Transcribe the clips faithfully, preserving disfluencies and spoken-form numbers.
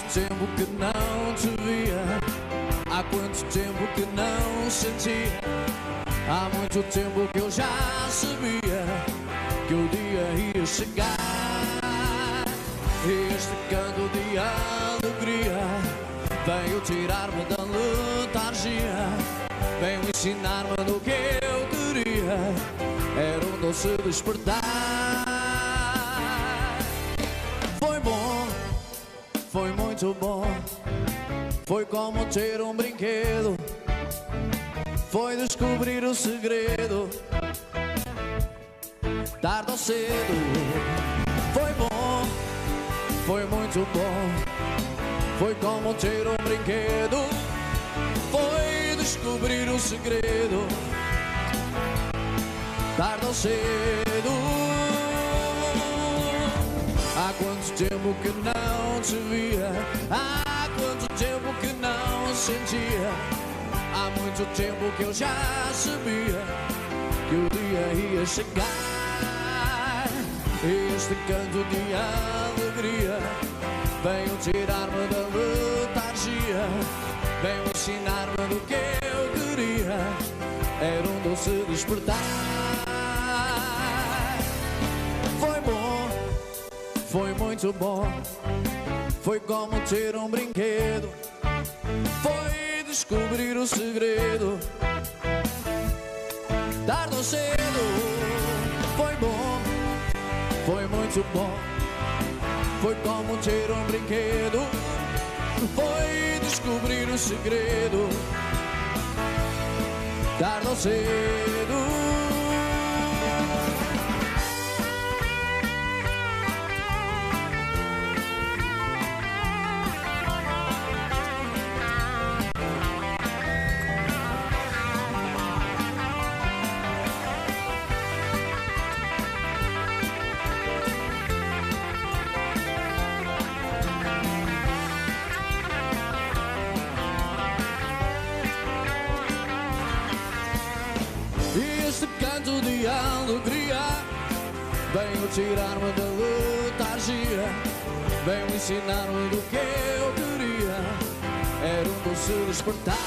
tempo que não te via, há quanto tempo que não sentia, há muito tempo que eu já sabia que o dia ia chegar. E este canto de alegria veio tirar-me da letargia, veio ensinar-me do que eu queria, era um doce despertar. Foi bom, foi muito bom, foi como ter um brinquedo, foi descobrir o segredo, tarde ou cedo. Foi bom, foi muito bom, foi como ter um brinquedo, foi descobrir o segredo, tarde ou cedo. Há quanto tempo que não te via, há quanto tempo que não sentia, há muito tempo que eu já sabia que o dia ia chegar. Este canto de alegria veio tirar-me da letargia, veio ensinar-me do que eu queria, era um doce despertar. Foi bom, foi muito bom, foi como ter um brinquedo, foi descobrir o segredo, tarde ou cedo. Foi bom, foi muito bom, foi como ter um brinquedo, foi descobrir o segredo, tarde ou cedo. Este canto de alegria veio tirar-me da letargia, veio ensinar-me do que eu queria, era um doce despertar.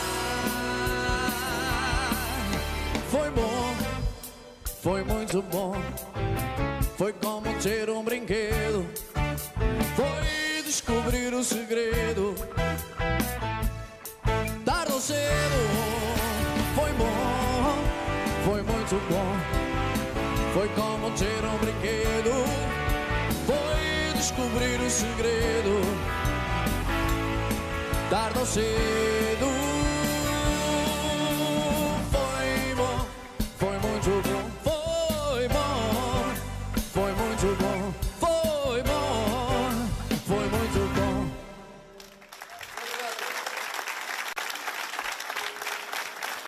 Foi bom, foi muito bom, foi como ter um brinquedo, foi descobrir o segredo, tarde ou cedo. Foi bom, foi muito bom, foi como ter um brinquedo, foi descobrir o segredo, tarde ou cedo. Foi bom, foi muito bom,